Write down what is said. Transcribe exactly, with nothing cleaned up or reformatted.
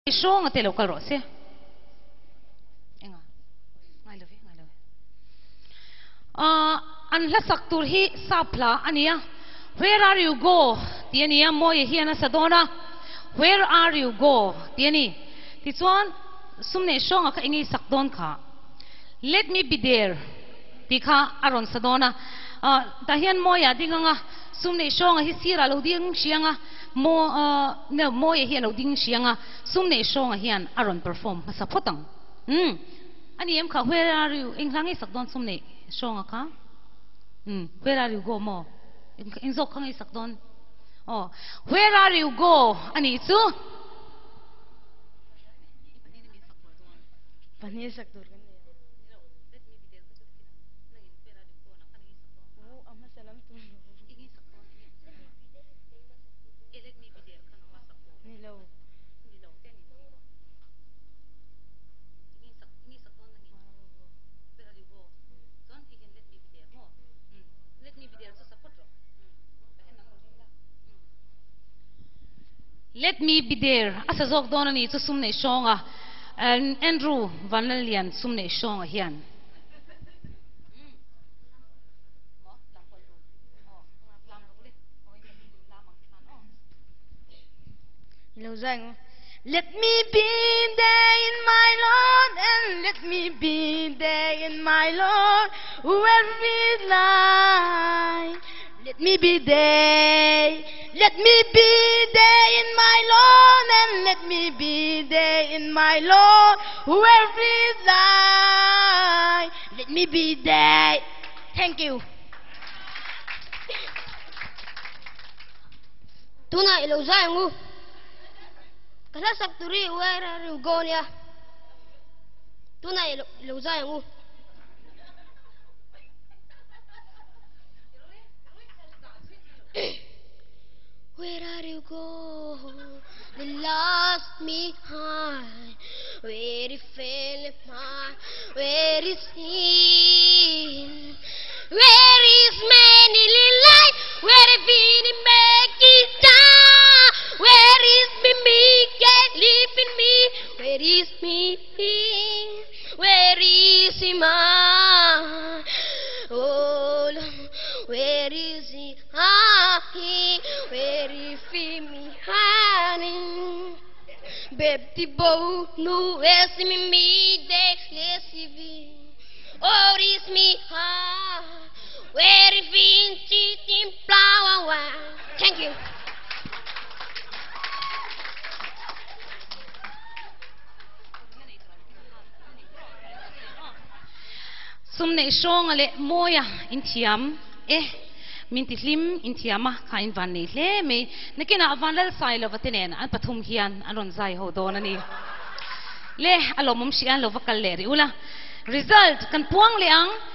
Song at local rose. Ah, unless actor he sapla ania. Where are you go? Tiania moy hiana sadona. Where are you go? Tiani. This one sumne song aka ingi sakdon ka. Let me be there. Tika aron sadona. Ah, dahian moya dinganga sumne song hi sira lo ding sianga. Mo uh no mo ye hian lo ding sianga sumne song hian aron perform masa potang hm ani em kha where are you inglangi sakdon sumne song ka hm where are you go mo in zo khangi sakdon oh where are you go ani chu pani sakdor kan Let me be there. Asa zok dona ni chu sumne songa. Andrew Vanalian sumne songa hian. Let me be there in my Lord, and let me be there in my Lord, whoever is like. Let me be there. Let me be there in my Lord, and let me be there in my Lord, whoever is like. Let me be there. Thank you. Tuna ilo zayangu. Kasa sakturi where are you going ya? Tuna ilo ilo zayangu. Where are you go? The lost me high. Where is fell apart? Where is sin? Where is many light? Where is it make it down? Where is me me get live in me? Where is me? Where is him? Oh, where is he? Ah, he, where is he? Me, honey. Baby, boy, no, where's me? Me, they, let's see. Oh, is me? Ah, where is he? Cheating flower. Thank you. Sumne song ale moya in tiam eh minti lim in tiama ka in van ni le me nakina avan lal sai lo vatenen an pathum hian anon zai ho don ani le alomum si an lo vakal le ri ula result kan puang le ang